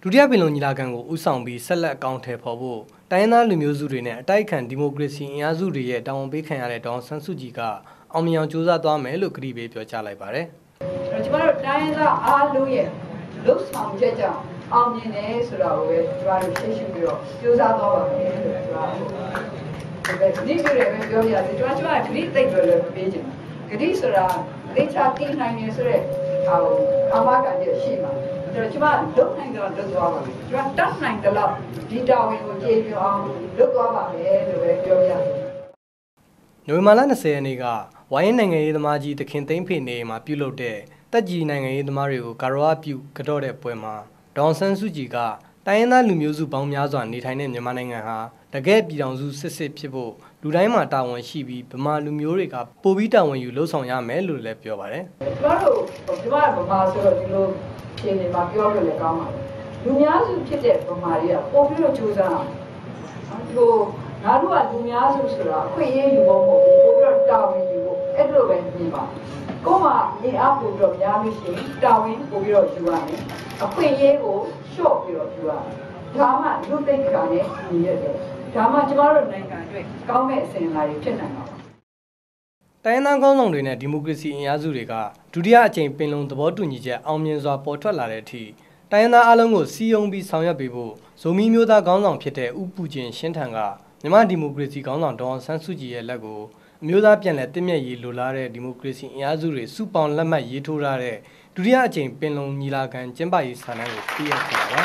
ဒုတိယပင်လုံညီလာခံကိုဦးဆောင်ပြီးဆက်လက်အကောင့်ထဲပေါ်ဖို့တိုင်းရင်းသားလူမျိုးစုတွေနဲ့အတိုက်အခံဒီမိုကရေစီအင်အားစုတွေရဲ့တာဝန်ပေးခံရတဲ့ဒေါ်ဆန်းစုကြည်ကအောင်မြင်အောင်ကြိုးစားသွားမယ်လို့ကတိပေးပြောကြားလိုက်ပါတယ်။ကျွန်တော်တို့တိုင်းရင်းသားအားလုံးရဲ့လှုပ်ဆောင်ချက်ကြောင့်အောင်မြင်တယ်ဆိုတာကိုပဲကျွန်တော်တို့ရှင်းရှင်းပြီးတော့ကြိုးစားသွားပါမယ်လို့ကျွန်တော်ဒီပြည့်ပဲပြောပြရတယ်ကျွန်တော်ကဒီသိတယ်လို့ပြောချင်တယ်။ဒီဆိုတာလေချာတီးနိုင်နေဆိုတဲ့အာမခံချက်ရှိမှာကျွန်တော်လုပ်နိုင်တော့လုပ်သွားပါမယ်ကျွန်တော်တတ်နိုင်တယ်လို့ဒီတာဝန်ကိုကျေပြအောင်လုပ်သွားပါမယ်လို့ပဲပြောပြရတယ်နိုဝင်ဘာလ20ရက်နေ့ကဝိုင်းနိုင်ငံရေးသမားကြီးတခင်သိန်းဖေနေမှာပြုလုပ်တဲ့တက်ကြီးနိုင်ငံရေးသမားတွေကိုကာရောပြုကြော့တဲ့ပွဲမှာဒေါ်ဆန်းစုကြည်ကတိုင်းရင်းသားလူမျိုးစုပေါင်းများစွာနေထိုင်တဲ့မြန်မာနိုင်ငံဟာတကယ့်ပြည်ထောင်စုစစ်ဖြစ်ဖို့လူတိုင်းမှာတာဝန်ရှိပြီးဗမာလူမျိုးတွေကပိုပြီးတာဝန်ယူလှုပ်ဆောင်ရမယ်လို့လည်းပြောပါတယ်။ကျွန်တော်တို့ဗမာဆိုတော့ဒီလိုခြေနေမှာပြောလို့လည်းကောင်းပါတယ်။လူများစုဖြစ်တဲ့ဗမာတွေကပိုပြီးတော့ကြိုးစားအောင်။ငါတို့ကလူများစုဆိုတာအခွင့်အရေးယူဖို့မဟုတ်ဘူးပိုပြီးတော့တာဝန်ယူဖို့အဲ့လိုပဲနေပါ။ကိုယ်မှာနေအားပို့ပြီးတော့များလို့ရှိရင်တာဝန်ပို့ပြီးတော့ယူရမယ်။အခွင့်အရေးကိုလျှော့ပြီးတော့ယူရမယ်။ဒါမှလူသိက္ခာနဲ့ညီရတယ်။ဒါမှကျမတို့နိုင်ငံအတွက်ကောင်းမဲ့အစဉ်အလာတွေဖြစ်နိုင်ပါဘူး။တိုင်းရင်းသားကောင်းဆောင်တွေနဲ့ဒီမိုကရေစီအင်အားစုတွေကဒုတိယအကြိမ်ပင်လုံသဘောတူညီချက်အောင်မြင်စွာပေါ်ထွက်လာတဲ့အထိတိုင်းရင်းသားအလုံးကိုစီယုံပြီးဆောင်ရွက်ပေးဖို့ဇိုမီမျိုးသားခေါင်းဆောင်ဖြစ်တဲ့ဦးပူကျင်ရှင်းထန်ကမြန်မာဒီမိုကရေစီခေါင်းဆောင်ဒေါ်ဆန်းစုကြည်ရဲ့လက်ကိုအမျိုးသားပြန်လည်တည်မြဲရေးလိုလားတဲ့ဒီမိုကရေစီအင်အားစုတွေစုပေါင်းလက်မှတ်ရေးထိုးထားတဲ့ဒုတိယအကြိမ်ပင်လုံညီလာခံကျင်းပရေးစာတမ်းကိုပြရခဲ့တာပါ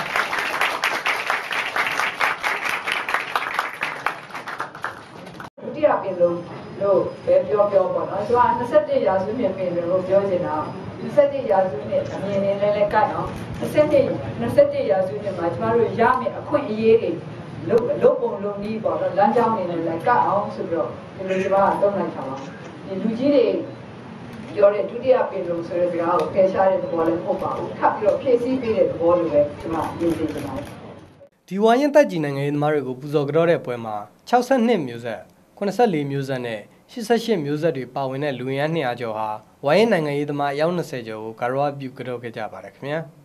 ဒုတိယပင်လုံလို့ပဲပြောပေါ့နော်ကျွန်တော်21ရာစုနှစ်ပင်လုံလို့ပြောချင်တာ21ရာစုနှစ်အမြင်နဲ့လည်းကိုက်အောင်21ရာစုနှစ်မှာကျမတို့ရမယ့်အခွင့်အရေးတွေလုပ်ပုံလုပ်နည်းပေါ့နော်လမ်းကြောင်းနေနဲ့လည်းကိုက်အောင်ဆိုပြီးတော့ဒီလိုကျွန်တော်တုံ့လိုက်တာပါဒီလူကြီးတွေပြောတဲ့ဒုတိယပင်လုံဆိုတဲ့စကားကိုဖယ်ရှားတဲ့သဘောလည်းမဟုတ်ပါဘူးထပ်ပြီးတော့ဖြည့်ဆည်းပေးတဲ့သဘောလိုပဲကျွန်တော်ယုံကြည်နေပါတယ်ဒီဝါရင်တက်ကြီးနိုင်ငံရေးသမားတွေကိုပူဇော်ကြောတဲ့ပွဲမှာ62မျိုးဆက်84မျိုးဆက်နဲ့88မျိုးဆက်တွေပါဝင်တဲ့လူရင်း200ကျော်ဟာဝိုင်းနိုင်ငံရေးသမားအယောက်20ကျော်ကိုကာရောပြုကြောခဲ့ကြပါတယ်ခင်ဗျာ